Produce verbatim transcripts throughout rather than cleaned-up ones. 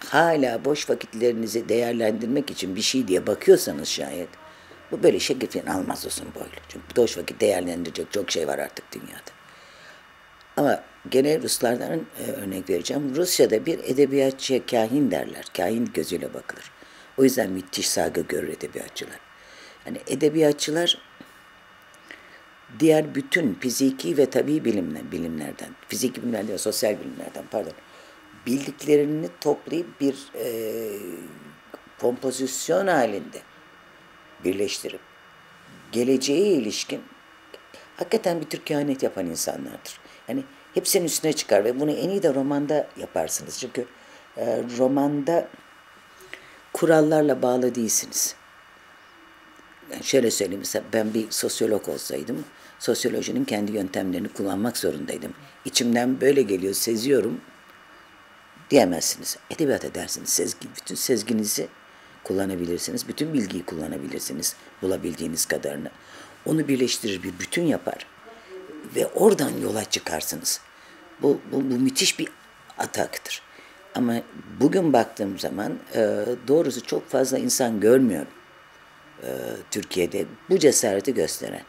hala boş vakitlerinizi değerlendirmek için bir şey diye bakıyorsanız şayet, bu böyle şekil falan almaz uzun boylu. Çünkü boş vakit değerlendirecek çok şey var artık dünyada. Ama gene Ruslardan e, örnek vereceğim. Rusya'da bir edebiyatçıya kahin derler. Kahin gözüyle bakılır. O yüzden müthiş saygı görür edebiyatçılar. Yani edebiyatçılar diğer bütün fiziki ve tabii bilimler, bilimlerden, fiziki bilimlerden ve sosyal bilimlerden pardon, bildiklerini toplayıp bir e, kompozisyon halinde birleştirip geleceğe ilişkin hakikaten bir tür kehanet yapan insanlardır. Yani hepsinin üstüne çıkar ve bunu en iyi de romanda yaparsınız. Çünkü e, romanda kurallarla bağlı değilsiniz. Yani şöyle söyleyeyim, mesela ben bir sosyolog olsaydım, sosyolojinin kendi yöntemlerini kullanmak zorundaydım. İçimden böyle geliyor, seziyorum diyemezsiniz. Edebiyat edersiniz, sezgi, bütün sezginizi kullanabilirsiniz, bütün bilgiyi kullanabilirsiniz, bulabildiğiniz kadarını. Onu birleştirir, bir bütün yapar ve oradan yola çıkarsınız. Bu, bu, bu müthiş bir ataktır. Ama bugün baktığım zaman e, doğrusu çok fazla insan görmüyorum e, Türkiye'de bu cesareti gösteren.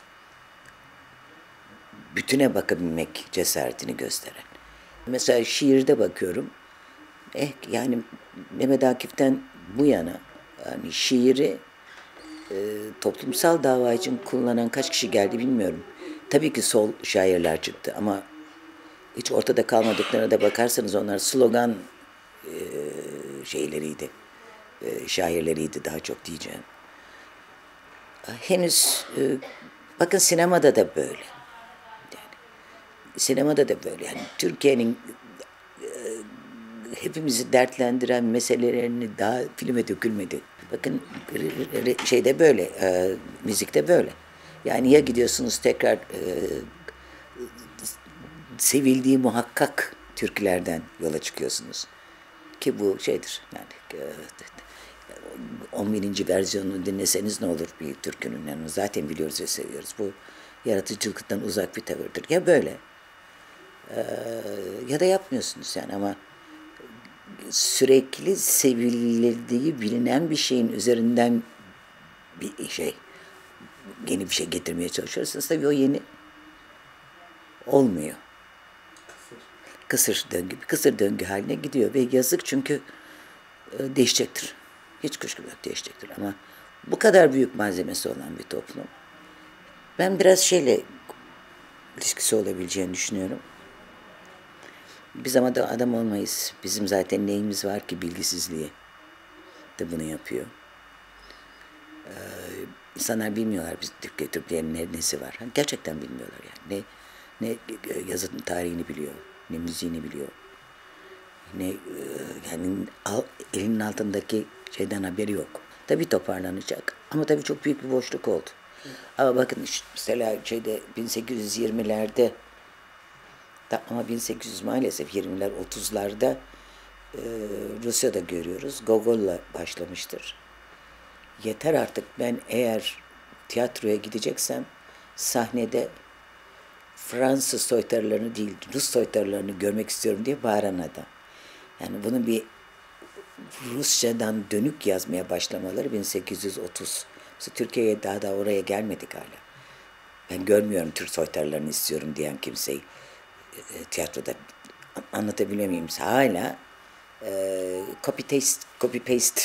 Bütüne bakabilmek cesaretini gösteren. Mesela şiirde bakıyorum. Eh, yani Mehmet Akif'ten bu yana yani şiiri e, toplumsal dava için kullanan kaç kişi geldi bilmiyorum. Tabii ki sol şairler çıktı ama hiç ortada kalmadıklarına da bakarsanız onlar slogan e, şeyleriydi, e, şairleriydi daha çok diyeceğim. Henüz e, bakın sinemada da böyle. Yani, sinemada da böyle. Yani Türkiye'nin e, hepimizi dertlendiren meselelerini daha filme dökülmedi. Bakın şeyde böyle, e, müzikte böyle. Yani ya gidiyorsunuz tekrar e, sevildiği muhakkak türkülerden yola çıkıyorsunuz. Ki bu şeydir yani e, on bininci versiyonunu dinleseniz ne olur bir türkünün, yani zaten biliyoruz ve seviyoruz. Bu yaratıcılıktan uzak bir tavırdır. Ya böyle e, ya da yapmıyorsunuz yani, ama sürekli sevildiği bilinen bir şeyin üzerinden bir şey, yeni bir şey getirmeye çalışıyorsunuz. Tabii o yeni olmuyor. Kısır döngü, kısır döngü haline gidiyor ve yazık, çünkü e, değişecektir. Hiç kuşku yok, değişecektir ama bu kadar büyük malzemesi olan bir toplum. Ben biraz şeyle ilişkisi olabileceğini düşünüyorum. Biz ama da adam olmayız. Bizim zaten neyimiz var ki bilgisizliği de bunu yapıyor. Ee, insanlar bilmiyorlar biz Türkiye Türklerin ne, nesi var. Gerçekten bilmiyorlar yani. Ne, ne yazının tarihini biliyor, ne müziğini biliyor. Ne yani al, elinin altındaki şeyden haberi yok. Tabii toparlanacak ama tabii çok büyük bir boşluk oldu. Hı. Ama bakın işte mesela şeyde bin sekiz yüz yirmilerde ama bin sekiz yüz maalesef yirmiler otuzlarda e, Rusya'da görüyoruz. Gogol'la başlamıştır. Yeter artık, ben eğer tiyatroya gideceksem sahnede Fransız soytarılarını değil Rus soytarılarını görmek istiyorum diye bağıran adam. Yani bunu bir Rusçadan dönük yazmaya başlamaları bin sekiz yüz otuz. Mesela Türkiye'ye daha da oraya gelmedik hala. Ben görmüyorum Türk soytarılarını istiyorum diyen kimseyi e, tiyatroda. Anlatabiliyor muyum? Hala e, copy paste, copy paste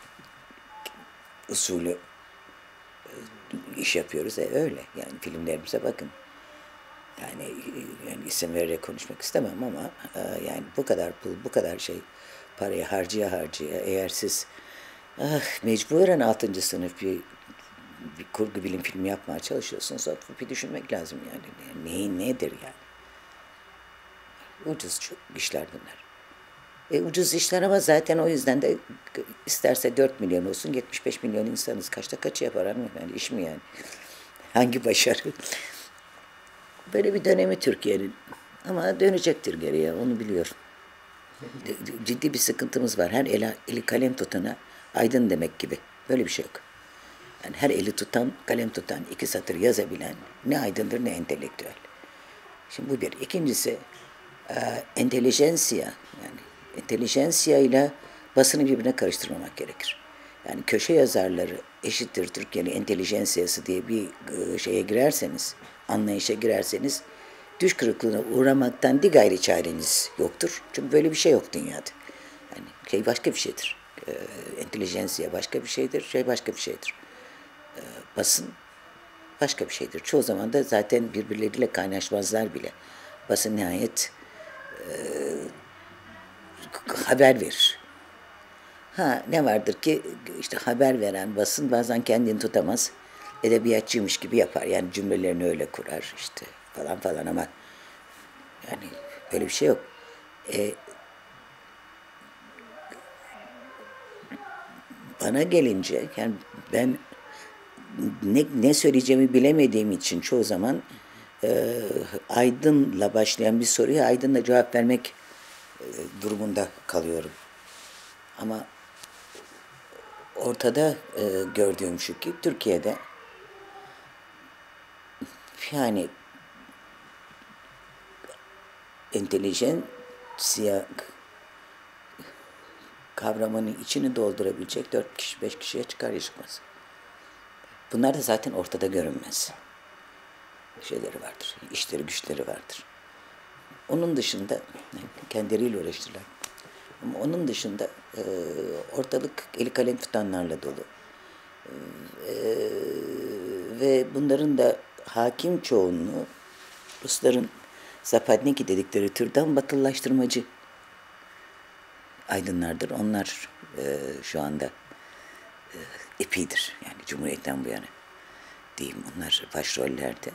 usulü e, iş yapıyoruz. E, öyle. Yani filmlerimize bakın. Yani, yani isim vererek konuşmak istemem ama e, yani bu kadar pul, bu kadar şey parayı harcaya harcaya, eğer siz ah, mecburen altıncı sınıf bir, bir kurgu bilim filmi yapmaya çalışıyorsunuz, bir düşünmek lazım yani. Neyin nedir yani? Ucuz çok işler bunlar. E, ucuz işler ama zaten o yüzden de isterse dört milyon olsun, yetmiş beş milyon insanız. Kaçta kaçı yapar hanımefendi? İş mi yani? Hangi başarı? Böyle bir dönemi Türkiye'nin. Ama dönecektir geriye, onu biliyorum. Ciddi bir sıkıntımız var. Her eli, eli kalem tutana aydın demek gibi. Böyle bir şey yok. Yani her eli tutan, kalem tutan, iki satır yazabilen ne aydındır ne entelektüel. Şimdi bu bir. İkincisi, e, entelijensiya, yani entelijensiya ile basını birbirine karıştırmamak gerekir. Yani köşe yazarları eşittir Türkiye'nin entelijensiyası diye bir e, şeye girerseniz, anlayışa girerseniz düş kırıklığına uğramaktan bir gayri çareniz yoktur. Çünkü böyle bir şey yok dünyada. Yani şey başka bir şeydir. E, entelijensiya başka bir şeydir, şey başka bir şeydir. E, basın başka bir şeydir. Çoğu zaman da zaten birbirleriyle kaynaşmazlar bile. Basın nihayet haber verir. Ha ne vardır ki işte haber veren basın bazen kendini tutamaz. Edebiyatçıymış gibi yapar. Yani cümlelerini öyle kurar işte falan falan ama yani öyle bir şey yok. E, bana gelince yani ben ne, ne söyleyeceğimi bilemediğim için çoğu zaman e, Aydın'la başlayan bir soruya Aydın'la cevap vermek e, durumunda kalıyorum. Ama ortada e, gördüğüm şu ki Türkiye'de yani entelijensiya kavramının içini doldurabilecek dört kişi, beş kişiye çıkar çıkmaz. Bunlar da zaten ortada görünmez. Şeyleri vardır, işleri güçleri vardır. Onun dışında, kendileriyle uğraşırlar. Ama onun dışında e, ortalık eli kalem tutanlarla dolu. E, ve bunların da hakim çoğunluğu Rusların Zapadniki dedikleri türden batılılaştırmacı aydınlardır. Onlar e, şu anda e, epidir. Yani Cumhuriyet'ten bu yana diyeyim. Onlar başrollerde.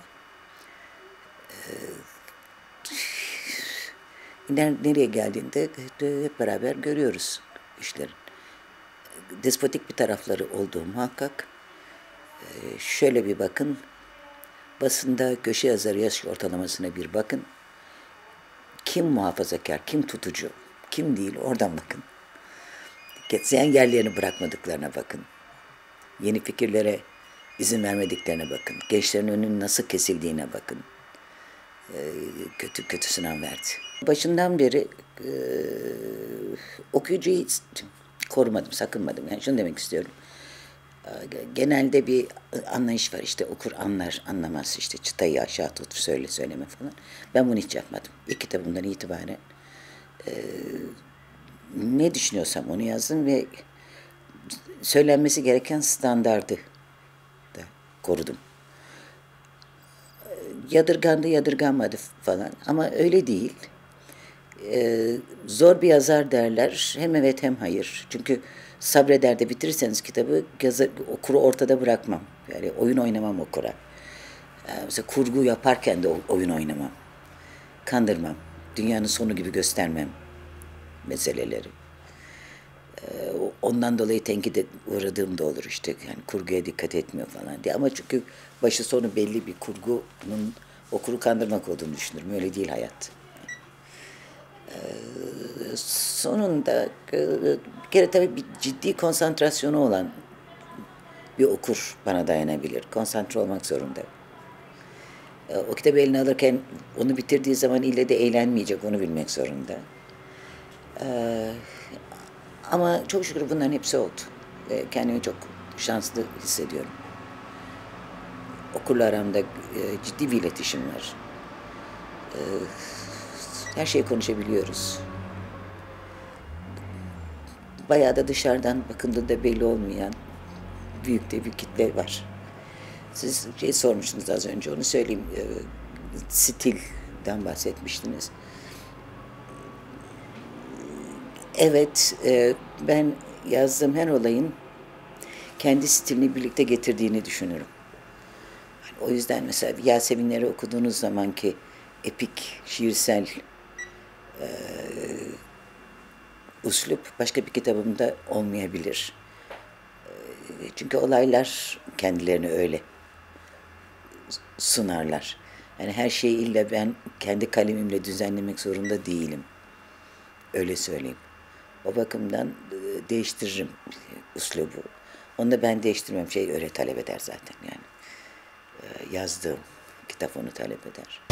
E, nereye geldiğinde hep beraber görüyoruz işlerin. Despotik bir tarafları olduğu muhakkak. E, şöyle bir bakın. Basında köşe yazarı yaş ortalamasına bir bakın. Kim muhafazakar, kim tutucu, kim değil oradan bakın. Geçen yerlerini bırakmadıklarına bakın. Yeni fikirlere izin vermediklerine bakın. Gençlerin önünün nasıl kesildiğine bakın. Ee, kötü kötü sınav verdi. Başından beri e, okuyucuyu hiç korumadım, sakınmadım. Yani şunu demek istiyorum. Genelde bir anlayış var işte okur anlar anlamaz işte çıtayı aşağı tut söyle söyleme falan. Ben bunu hiç yapmadım. İlk kitabımdan itibaren e, ne düşünüyorsam onu yazdım ve söylenmesi gereken standardı da korudum. Yadırgandı yadırganmadı falan ama öyle değil. Ee, zor bir yazar derler. Hem evet hem hayır. Çünkü sabreder de bitirirseniz kitabı yazı, okuru ortada bırakmam. Yani oyun oynamam okura. Ee, mesela kurgu yaparken de oyun oynamam. Kandırmam. Dünyanın sonu gibi göstermem meseleleri. Ee, ondan dolayı tenkide uğradığım da olur işte. Yani kurguya dikkat etmiyor falan diye. Ama çünkü başı sonu belli bir kurgunun okuru kandırmak olduğunu düşünürüm. Öyle değil hayat. Sonunda bir kere tabii bir ciddi konsantrasyonu olan bir okur bana dayanabilir. Konsantre olmak zorunda. O kitabı eline alırken onu bitirdiği zaman ille de eğlenmeyecek, onu bilmek zorunda. Ama çok şükür bunların hepsi oldu. Kendimi çok şanslı hissediyorum. Okurla aramda ciddi bir iletişim var. Her şeyi konuşabiliyoruz. Bayağı da dışarıdan bakıldığında belli olmayan büyük de bir kitle var. Siz şey sormuştunuz az önce, onu söyleyeyim. E, stilden bahsetmiştiniz. Evet, e, ben yazdığım her olayın kendi stilini birlikte getirdiğini düşünürüm. Yani o yüzden mesela Yaseminleri okuduğunuz zamanki epik, şiirsel e, üslup başka bir kitabımda olmayabilir. Çünkü olaylar kendilerini öyle sunarlar. Yani her şeyi illa ben kendi kalemimle düzenlemek zorunda değilim. Öyle söyleyeyim. O bakımdan değiştiririm üslubu. Onu da ben değiştirmem. Şey öyle talep eder zaten yani. Yazdığım kitap onu talep eder.